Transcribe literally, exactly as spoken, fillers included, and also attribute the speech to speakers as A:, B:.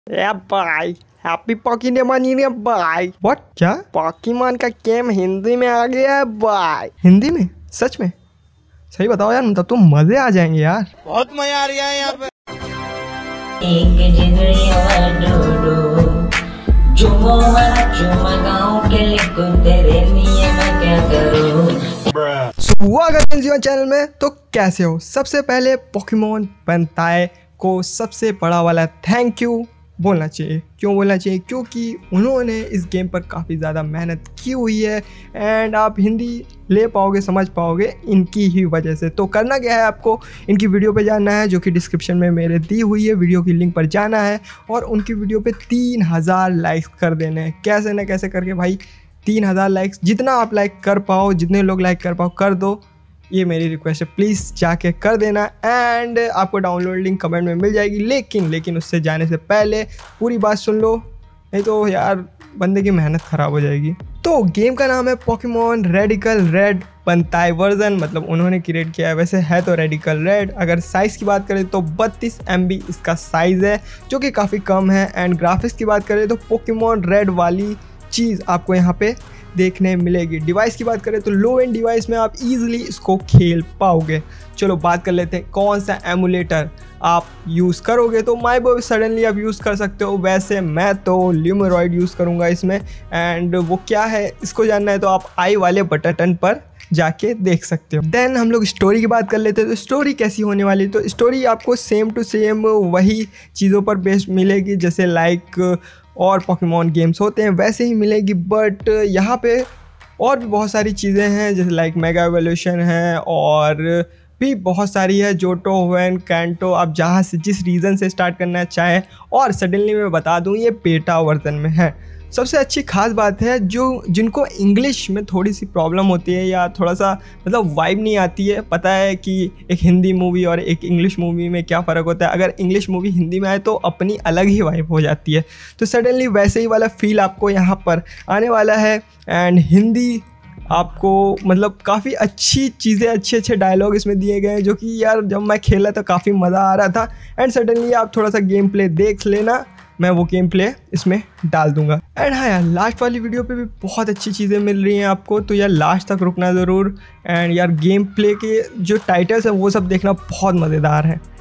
A: Yeah, भाई happy Pokemon year भाई। What? क्या पॉकीमॉन का गेम हिंदी में आ गया है भाई? हिंदी में? सच में? सही बताओ यार, तब तो मजे आ जाएंगे यार।
B: बहुत मजा आ रहा है यहाँ पे।
C: एक जिगरी और डूडू चुमो मरा चुमा गाँव के लिखो तेरे लिए मैं क्या करूँ।
A: स्वागत है जीवन चैनल में। तो कैसे हो? सबसे पहले पॉकीमॉन बनताए को सबसे बड़ा वाला थैंक यू बोलना चाहिए। क्यों बोलना चाहिए? क्योंकि उन्होंने इस गेम पर काफ़ी ज़्यादा मेहनत की हुई है एंड आप हिंदी ले पाओगे, समझ पाओगे इनकी ही वजह से। तो करना क्या है, आपको इनकी वीडियो पे जाना है जो कि डिस्क्रिप्शन में मेरे दी हुई है, वीडियो की लिंक पर जाना है और उनकी वीडियो पे तीन हज़ार लाइक्स कर देने हैं। कैसे ना कैसे करके भाई तीन हज़ार लाइक्स, जितना आप लाइक कर पाओ, जितने लोग लाइक कर पाओ कर दो। ये मेरी रिक्वेस्ट है, प्लीज़ जाके कर देना। एंड आपको डाउनलोड लिंक कमेंट में मिल जाएगी, लेकिन लेकिन उससे जाने से पहले पूरी बात सुन लो, नहीं तो यार बंदे की मेहनत ख़राब हो जाएगी। तो गेम का नाम है पॉकीमॉन रेडिकल रेड बनताए वर्जन, मतलब उन्होंने क्रिएट किया है। वैसे है तो रेडिकल रेड। अगर साइज़ की बात करें तो बत्तीस एम बी इसका साइज़ है, जो कि काफ़ी कम है। एंड ग्राफिक्स की बात करें तो पॉकीमॉन रेड वाली चीज़ आपको यहाँ पे देखने मिलेगी। डिवाइस की बात करें तो लो एंड डिवाइस में आप इजीली इसको खेल पाओगे। चलो बात कर लेते हैं कौन सा एमुलेटर आप यूज़ करोगे। तो माई बॉय सडनली आप यूज़ कर सकते हो। वैसे मैं तो ल्यूमरॉइड यूज़ करूँगा इसमें। एंड वो क्या है इसको जानना है तो आप आई वाले बटन पर जाके देख सकते हो। देन हम लोग स्टोरी की बात कर लेते हैं। तो स्टोरी कैसी होने वाली? तो स्टोरी आपको सेम टू सेम वही चीज़ों पर बेस्ड मिलेगी जैसे लाइक और पॉकीमॉन गेम्स होते हैं वैसे ही मिलेगी, बट यहाँ पे और भी बहुत सारी चीज़ें हैं जैसे लाइक मेगा एवोल्यूशन है और भी बहुत सारी है, जोटो वेन कैंटो, आप जहाँ से जिस रीज़न से स्टार्ट करना चाहें। और सडनली मैं बता दूँ ये बेटा वर्जन में है। सबसे अच्छी खास बात है जो जिनको इंग्लिश में थोड़ी सी प्रॉब्लम होती है या थोड़ा सा मतलब वाइब नहीं आती है, पता है कि एक हिंदी मूवी और एक इंग्लिश मूवी में क्या फ़र्क होता है। अगर इंग्लिश मूवी हिंदी में आए तो अपनी अलग ही वाइब हो जाती है। तो सडनली वैसे ही वाला फील आपको यहाँ पर आने वाला है। एंड हिंदी आपको मतलब काफ़ी अच्छी चीज़ें, अच्छे अच्छे डायलॉग इसमें दिए गए हैं जो कि यार जब मैं खेला तो काफ़ी मज़ा आ रहा था। एंड सडनली आप थोड़ा सा गेम प्ले देख लेना, मैं वो गेम प्ले इसमें डाल दूंगा। एंड हाँ यार, लास्ट वाली वीडियो पे भी बहुत अच्छी चीज़ें मिल रही हैं आपको, तो यार लास्ट तक रुकना ज़रूर। एंड यार गेम प्ले के जो टाइटल्स हैं वो सब देखना बहुत मज़ेदार है।